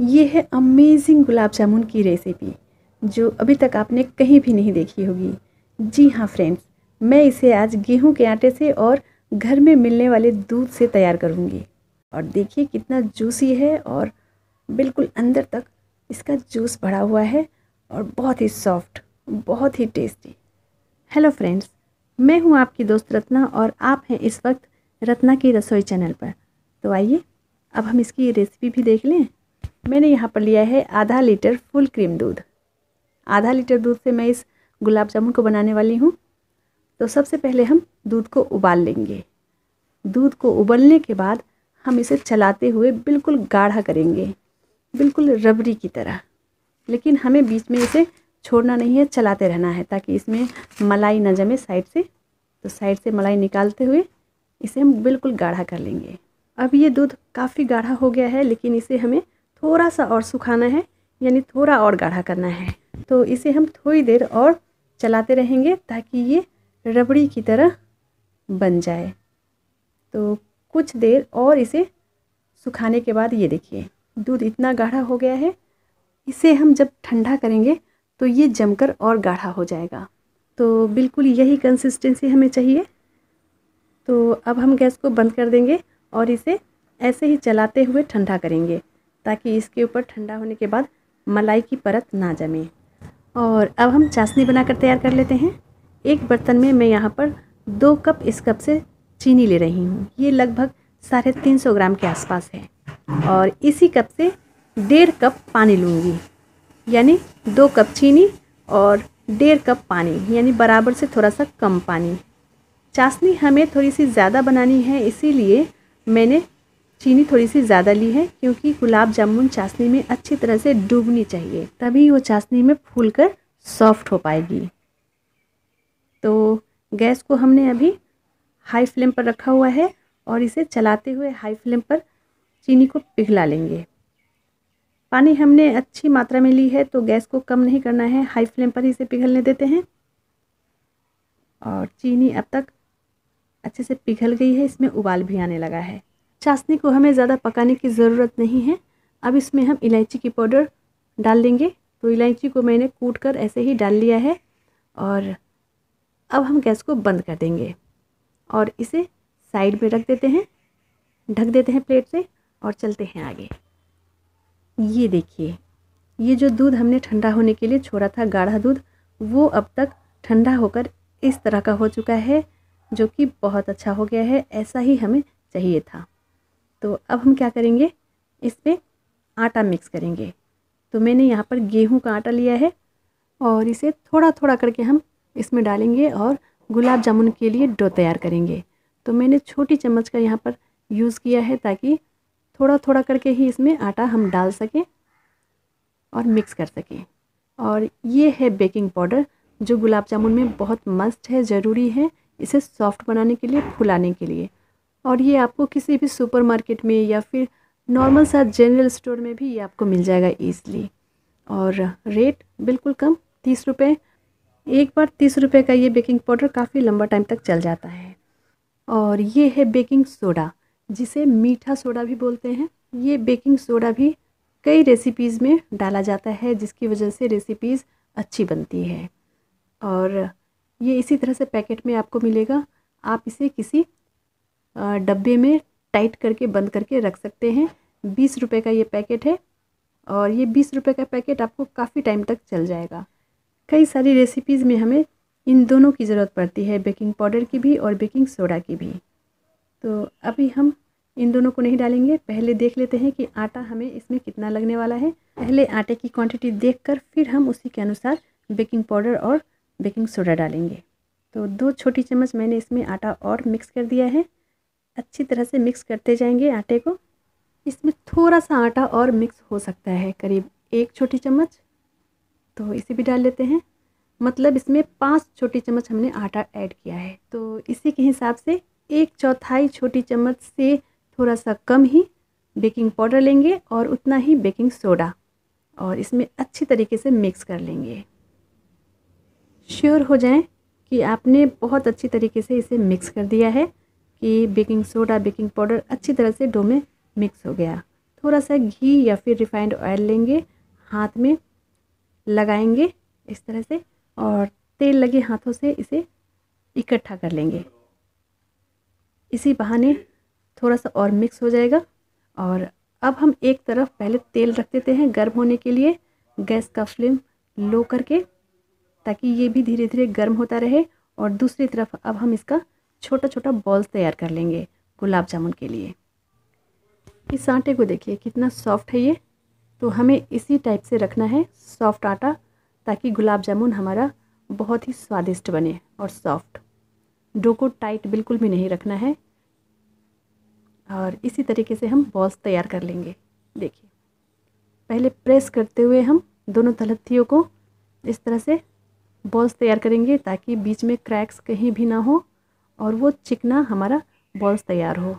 ये है अमेजिंग गुलाब जामुन की रेसिपी जो अभी तक आपने कहीं भी नहीं देखी होगी। जी हाँ फ्रेंड्स, मैं इसे आज गेहूं के आटे से और घर में मिलने वाले दूध से तैयार करूँगी। और देखिए कितना जूसी है और बिल्कुल अंदर तक इसका जूस भरा हुआ है और बहुत ही सॉफ्ट, बहुत ही टेस्टी। हेलो फ्रेंड्स, मैं हूँ आपकी दोस्त रत्ना और आप हैं इस वक्त रत्ना की रसोई चैनल पर। तो आइए अब हम इसकी रेसिपी भी देख लें। मैंने यहाँ पर लिया है आधा लीटर फुल क्रीम दूध। आधा लीटर दूध से मैं इस गुलाब जामुन को बनाने वाली हूँ। तो सबसे पहले हम दूध को उबाल लेंगे। दूध को उबलने के बाद हम इसे चलाते हुए बिल्कुल गाढ़ा करेंगे, बिल्कुल रबड़ी की तरह। लेकिन हमें बीच में इसे छोड़ना नहीं है, चलाते रहना है ताकि इसमें मलाई न जमे साइड से। तो साइड से मलाई निकालते हुए इसे हम बिल्कुल गाढ़ा कर लेंगे। अब ये दूध काफ़ी गाढ़ा हो गया है, लेकिन इसे हमें थोड़ा सा और सुखाना है, यानी थोड़ा और गाढ़ा करना है। तो इसे हम थोड़ी देर और चलाते रहेंगे ताकि ये रबड़ी की तरह बन जाए। तो कुछ देर और इसे सुखाने के बाद ये देखिए दूध इतना गाढ़ा हो गया है। इसे हम जब ठंडा करेंगे तो ये जमकर और गाढ़ा हो जाएगा। तो बिल्कुल यही कंसिस्टेंसी हमें चाहिए। तो अब हम गैस को बंद कर देंगे और इसे ऐसे ही चलाते हुए ठंडा करेंगे ताकि इसके ऊपर ठंडा होने के बाद मलाई की परत ना जमे। और अब हम चाशनी बनाकर तैयार कर लेते हैं। एक बर्तन में मैं यहाँ पर 2 कप इस कप से चीनी ले रही हूँ। ये लगभग 350 ग्राम के आसपास है। और इसी कप से 1.5 कप पानी लूँगी, यानी 2 कप चीनी और 1.5 कप पानी, यानी बराबर से थोड़ा सा कम पानी। चाशनी हमें थोड़ी सी ज़्यादा बनानी है, इसीलिए मैंने चीनी थोड़ी सी ज़्यादा ली है, क्योंकि गुलाब जामुन चाशनी में अच्छी तरह से डूबनी चाहिए, तभी वो चाशनी में फूलकर सॉफ्ट हो पाएगी। तो गैस को हमने अभी हाई फ्लेम पर रखा हुआ है और इसे चलाते हुए हाई फ्लेम पर चीनी को पिघला लेंगे। पानी हमने अच्छी मात्रा में ली है, तो गैस को कम नहीं करना है, हाई फ्लेम पर ही इसे पिघलने देते हैं। और चीनी अब तक अच्छे से पिघल गई है, इसमें उबाल भी आने लगा है। चाशनी को हमें ज़्यादा पकाने की ज़रूरत नहीं है। अब इसमें हम इलायची की पाउडर डाल देंगे। तो इलायची को मैंने कूट कर ऐसे ही डाल लिया है। और अब हम गैस को बंद कर देंगे और इसे साइड में रख देते हैं, ढक देते हैं प्लेट से और चलते हैं आगे। ये देखिए, ये जो दूध हमने ठंडा होने के लिए छोड़ा था, गाढ़ा दूध, वो अब तक ठंडा होकर इस तरह का हो चुका है, जो कि बहुत अच्छा हो गया है। ऐसा ही हमें चाहिए था। तो अब हम क्या करेंगे, इसमें आटा मिक्स करेंगे। तो मैंने यहाँ पर गेहूं का आटा लिया है और इसे थोड़ा थोड़ा करके हम इसमें डालेंगे और गुलाब जामुन के लिए डो तैयार करेंगे। तो मैंने छोटी चम्मच का यहाँ पर यूज़ किया है ताकि थोड़ा थोड़ा करके ही इसमें आटा हम डाल सकें और मिक्स कर सकें। और ये है बेकिंग पाउडर, जो गुलाब जामुन में बहुत मस्ट है, ज़रूरी है इसे सॉफ्ट बनाने के लिए, फुलाने के लिए। और ये आपको किसी भी सुपरमार्केट में या फिर नॉर्मल सा जनरल स्टोर में भी ये आपको मिल जाएगा ईज़िली। और रेट बिल्कुल कम, 30 रुपये। एक बार 30 रुपये का ये बेकिंग पाउडर काफ़ी लंबा टाइम तक चल जाता है। और ये है बेकिंग सोडा, जिसे मीठा सोडा भी बोलते हैं। ये बेकिंग सोडा भी कई रेसिपीज़ में डाला जाता है, जिसकी वजह से रेसिपीज़ अच्छी बनती है। और ये इसी तरह से पैकेट में आपको मिलेगा। आप इसे किसी डब्बे में टाइट करके बंद करके रख सकते हैं। 20 रुपये का ये पैकेट है और ये 20 रुपये का पैकेट आपको काफ़ी टाइम तक चल जाएगा। कई सारी रेसिपीज़ में हमें इन दोनों की ज़रूरत पड़ती है, बेकिंग पाउडर की भी और बेकिंग सोडा की भी। तो अभी हम इन दोनों को नहीं डालेंगे, पहले देख लेते हैं कि आटा हमें इसमें कितना लगने वाला है। पहले आटे की क्वांटिटी देखकर फिर हम उसी के अनुसार बेकिंग पाउडर और बेकिंग सोडा डालेंगे। तो 2 छोटी चम्मच मैंने इसमें आटा और मिक्स कर दिया है। अच्छी तरह से मिक्स करते जाएंगे आटे को। इसमें थोड़ा सा आटा और मिक्स हो सकता है, करीब 1 छोटी चम्मच, तो इसे भी डाल लेते हैं। मतलब इसमें 5 छोटी चम्मच हमने आटा ऐड किया है। तो इसी के हिसाब से 1/4 छोटी चम्मच से थोड़ा सा कम ही बेकिंग पाउडर लेंगे और उतना ही बेकिंग सोडा, और इसमें अच्छी तरीके से मिक्स कर लेंगे। श्योर हो जाएं कि आपने बहुत अच्छी तरीके से इसे मिक्स कर दिया है कि बेकिंग सोडा, बेकिंग पाउडर अच्छी तरह से डो में मिक्स हो गया। थोड़ा सा घी या फिर रिफाइंड ऑयल लेंगे, हाथ में लगाएंगे इस तरह से और तेल लगे हाथों से इसे इकट्ठा कर लेंगे। इसी बहाने थोड़ा सा और मिक्स हो जाएगा। और अब हम एक तरफ पहले तेल रख देते हैं गर्म होने के लिए, गैस का फ्लेम लो करके, ताकि ये भी धीरे धीरे गर्म होता रहे। और दूसरी तरफ अब हम इसका छोटा छोटा बॉल्स तैयार कर लेंगे गुलाब जामुन के लिए। इस आटे को देखिए कितना सॉफ्ट है ये, तो हमें इसी टाइप से रखना है सॉफ्ट आटा, ताकि गुलाब जामुन हमारा बहुत ही स्वादिष्ट बने और सॉफ्ट। डो को टाइट बिल्कुल भी नहीं रखना है। और इसी तरीके से हम बॉल्स तैयार कर लेंगे। देखिए पहले प्रेस करते हुए हम दोनों तलहथियों को इस तरह से बॉल्स तैयार करेंगे, ताकि बीच में क्रैक्स कहीं भी ना हो और वो चिकना हमारा बॉल्स तैयार हो।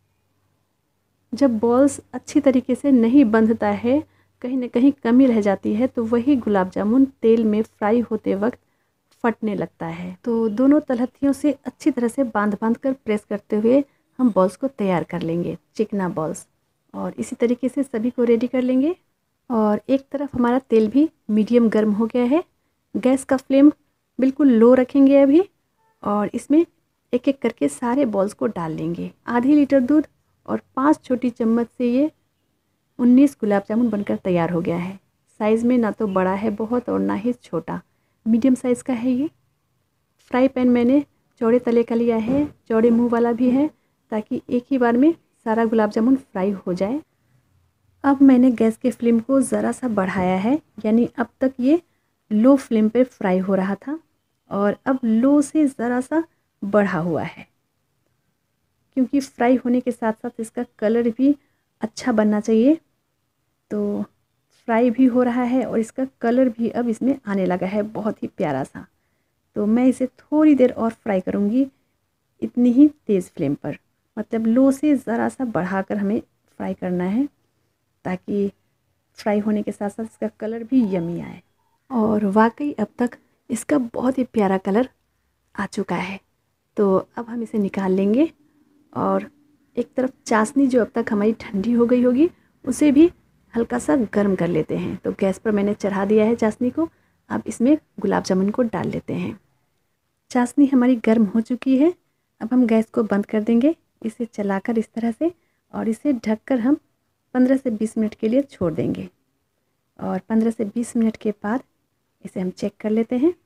जब बॉल्स अच्छी तरीके से नहीं बंधता है, कहीं ना कहीं कमी रह जाती है, तो वही गुलाब जामुन तेल में फ्राई होते वक्त फटने लगता है। तो दोनों तलहथियों से अच्छी तरह से बांध बांध कर प्रेस करते हुए हम बॉल्स को तैयार कर लेंगे, चिकना बॉल्स। और इसी तरीके से सभी को रेडी कर लेंगे। और एक तरफ हमारा तेल भी मीडियम गर्म हो गया है। गैस का फ्लेम बिल्कुल लो रखेंगे अभी, और इसमें एक एक करके सारे बॉल्स को डाल लेंगे। आधी लीटर दूध और 5 छोटी चम्मच से ये 19 गुलाब जामुन बनकर तैयार हो गया है। साइज़ में ना तो बड़ा है बहुत और ना ही छोटा, मीडियम साइज़ का है ये। फ्राई पैन मैंने चौड़े तले का लिया है, चौड़े मुंह वाला भी है, ताकि एक ही बार में सारा गुलाब जामुन फ्राई हो जाए। अब मैंने गैस के फ्लेम को ज़रा सा बढ़ाया है, यानी अब तक ये लो फ्लेम पे फ्राई हो रहा था और अब लो से ज़रा सा बढ़ा हुआ है, क्योंकि फ्राई होने के साथ साथ इसका कलर भी अच्छा बनना चाहिए। तो फ्राई भी हो रहा है और इसका कलर भी अब इसमें आने लगा है बहुत ही प्यारा सा। तो मैं इसे थोड़ी देर और फ्राई करूँगी, इतनी ही तेज़ फ्लेम पर, मतलब लो से ज़रा सा बढ़ाकर हमें फ्राई करना है, ताकि फ्राई होने के साथ साथ इसका कलर भी यमी आए। और वाकई अब तक इसका बहुत ही प्यारा कलर आ चुका है। तो अब हम इसे निकाल लेंगे और एक तरफ चाशनी जो अब तक हमारी ठंडी हो गई होगी, उसे भी हल्का सा गर्म कर लेते हैं। तो गैस पर मैंने चढ़ा दिया है चाशनी को। अब इसमें गुलाब जामुन को डाल लेते हैं। चाशनी हमारी गर्म हो चुकी है। अब हम गैस को बंद कर देंगे, इसे चलाकर इस तरह से, और इसे ढककर हम 15 से 20 मिनट के लिए छोड़ देंगे। और 15 से 20 मिनट के बाद इसे हम चेक कर लेते हैं।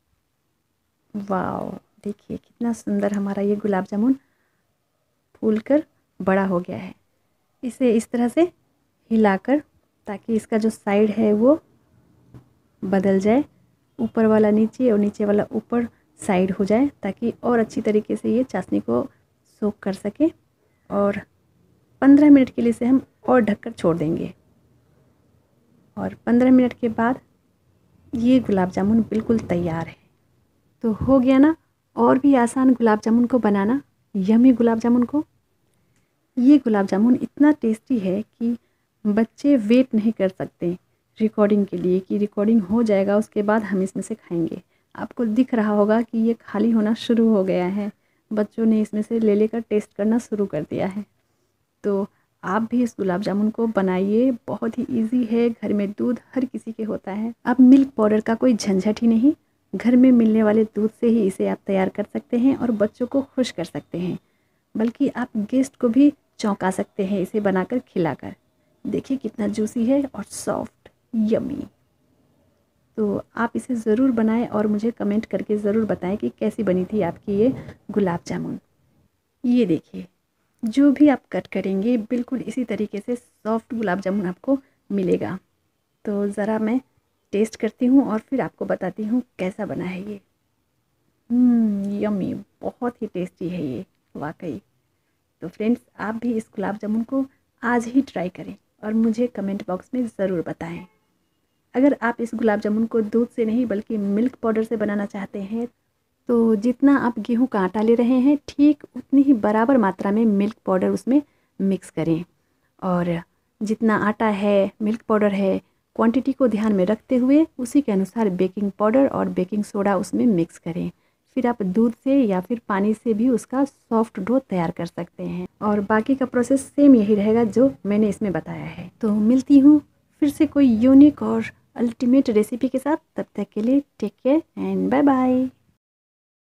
वाह, देखिए कितना सुंदर हमारा ये गुलाब जामुन फूलकर बड़ा हो गया है। इसे इस तरह से हिलाकर, ताकि इसका जो साइड है वो बदल जाए, ऊपर वाला नीचे और नीचे वाला ऊपर साइड हो जाए, ताकि और अच्छी तरीके से ये चाशनी को सोक कर सके। और 15 मिनट के लिए इसे हम और ढककर छोड़ देंगे। और 15 मिनट के बाद ये गुलाब जामुन बिल्कुल तैयार है। तो हो गया ना और भी आसान गुलाब जामुन को बनाना, यमी गुलाब जामुन को। ये गुलाब जामुन इतना टेस्टी है कि बच्चे वेट नहीं कर सकते रिकॉर्डिंग के लिए, कि रिकॉर्डिंग हो जाएगा उसके बाद हम इसमें से खाएंगे। आपको दिख रहा होगा कि ये खाली होना शुरू हो गया है, बच्चों ने इसमें से ले लेकर टेस्ट करना शुरू कर दिया है। तो आप भी इस गुलाब जामुन को बनाइए, बहुत ही इजी है, घर में दूध हर किसी के होता है। अब मिल्क पाउडर का कोई झंझट ही नहीं, घर में मिलने वाले दूध से ही इसे आप तैयार कर सकते हैं और बच्चों को खुश कर सकते हैं, बल्कि आप गेस्ट को भी चौंका सकते हैं इसे बनाकर खिलाकर। देखिए कितना जूसी है और सॉफ्ट, यमी। तो आप इसे ज़रूर बनाएं और मुझे कमेंट करके ज़रूर बताएं कि कैसी बनी थी आपकी ये गुलाब जामुन। ये देखिए, जो भी आप कट करेंगे बिल्कुल इसी तरीके से सॉफ्ट गुलाब जामुन आपको मिलेगा। तो ज़रा मैं टेस्ट करती हूँ और फिर आपको बताती हूँ कैसा बना है ये। यम्मी, बहुत ही टेस्टी है ये वाकई। तो फ्रेंड्स, आप भी इस गुलाब जामुन को आज ही ट्राई करें और मुझे कमेंट बॉक्स में ज़रूर बताएं। अगर आप इस गुलाब जामुन को दूध से नहीं बल्कि मिल्क पाउडर से बनाना चाहते हैं, तो जितना आप गेहूं का आटा ले रहे हैं ठीक उतनी ही बराबर मात्रा में मिल्क पाउडर उसमें मिक्स करें। और जितना आटा है, मिल्क पाउडर है, क्वांटिटी को ध्यान में रखते हुए उसी के अनुसार बेकिंग पाउडर और बेकिंग सोडा उसमें मिक्स करें। फिर आप दूध से या फिर पानी से भी उसका सॉफ्ट डो तैयार कर सकते हैं। और बाकी का प्रोसेस सेम यही रहेगा जो मैंने इसमें बताया है। तो मिलती हूँ फिर से कोई यूनिक और अल्टीमेट रेसिपी के साथ। तब तक के लिए take care and bye bye.